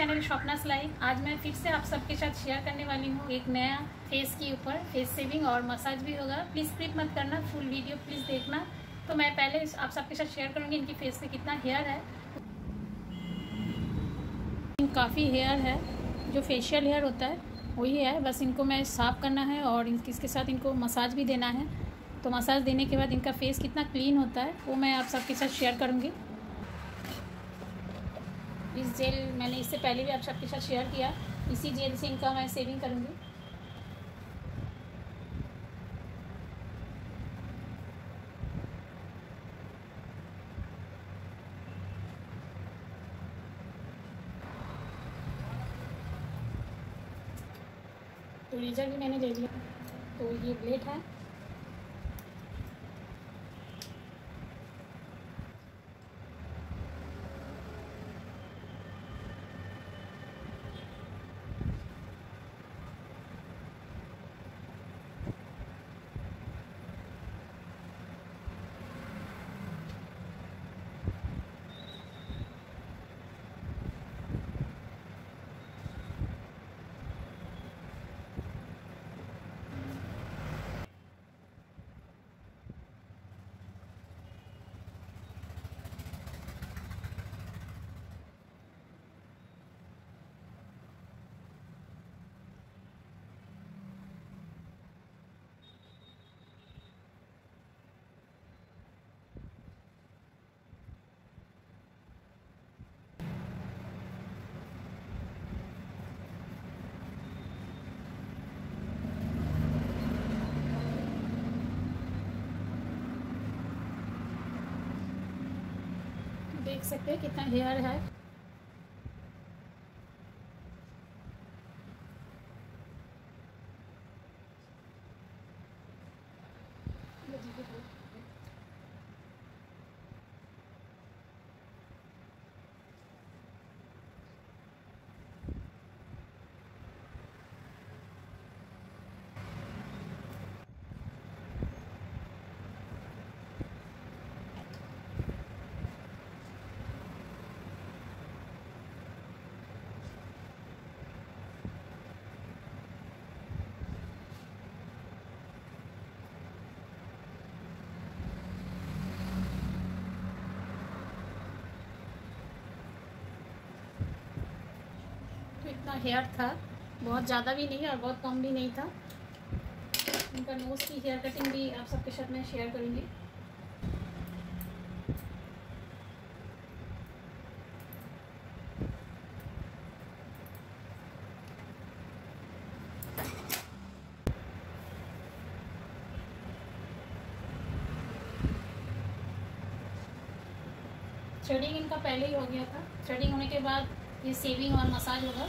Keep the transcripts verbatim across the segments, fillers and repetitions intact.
Channel Swapna's life. आज मैं फिर से आप सबके साथ शेयर करने वाली हूँ एक नया फेस के ऊपर फेस सेविंग और मसाज भी होगा। प्लीज़ स्किप मत करना, फुल वीडियो प्लीज़ देखना। तो मैं पहले आप सबके साथ शेयर करूँगी इनकी फेस पे कितना हेयर है। काफ़ी हेयर है, जो फेशियल हेयर होता है वही है, बस इनको मैं साफ़ करना है और इसके साथ इनको मसाज भी देना है। तो मसाज देने के बाद इनका फेस कितना क्लीन होता है वो मैं आप सबके साथ शेयर करूँगी। इस जेल मैंने इससे पहले भी आप सबके साथ शेयर किया, इसी जेल से इनका मैं सेविंग करूँगी। तो रेजर भी मैंने ले लिया, तो ये ब्लेड है। देख सकते हैं कितना हेयर है। इतना हेयर था, बहुत ज़्यादा भी नहीं और बहुत कम भी नहीं था। इनका नोज़ की हेयर कटिंग भी आप सबके साथ में शेयर करूँगी। थ्रेडिंग इनका पहले ही हो गया था, थ्रेडिंग होने के बाद ये सेविंग और मसाज होगा।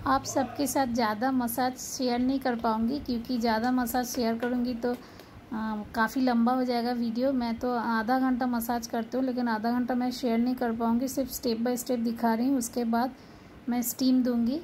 आप सबके साथ ज़्यादा मसाज शेयर नहीं कर पाऊँगी, क्योंकि ज़्यादा मसाज शेयर करूँगी तो काफ़ी लंबा हो जाएगा वीडियो। मैं तो आधा घंटा मसाज करती हूँ, लेकिन आधा घंटा मैं शेयर नहीं कर पाऊँगी। सिर्फ स्टेप बाय स्टेप दिखा रही हूँ, उसके बाद मैं स्टीम दूँगी।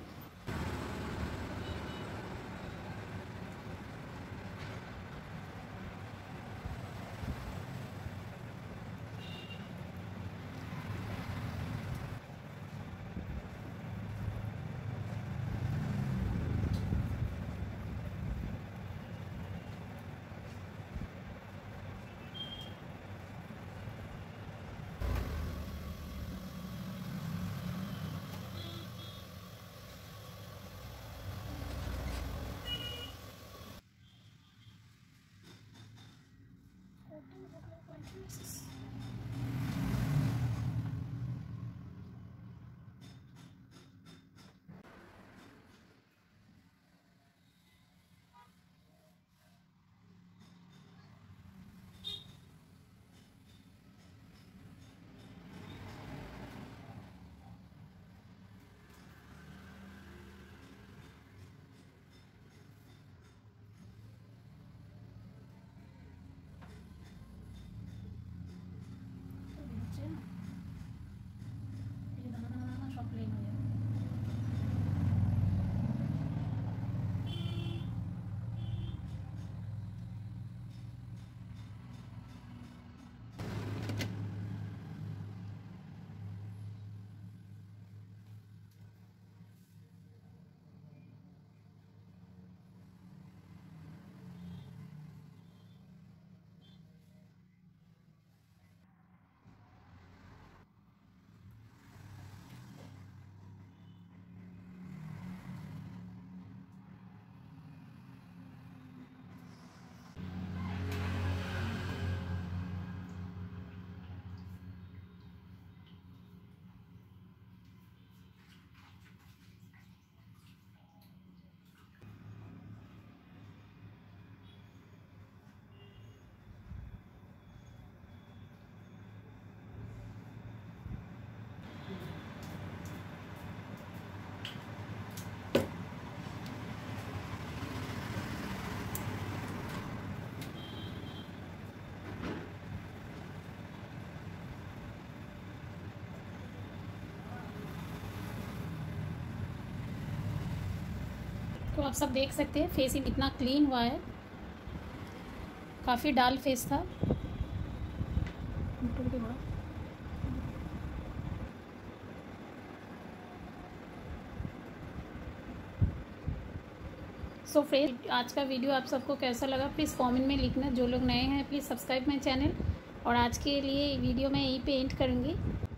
तो आप सब देख सकते हैं फेस ही कितना क्लीन हुआ है। काफ़ी डाल फेस था। सो फ्रेंड्स, आज का वीडियो आप सबको कैसा लगा प्लीज़ कमेंट में लिखना। जो लोग नए हैं प्लीज़ सब्सक्राइब माय चैनल। और आज के लिए वीडियो मैं यहीं पे एंड करूँगी।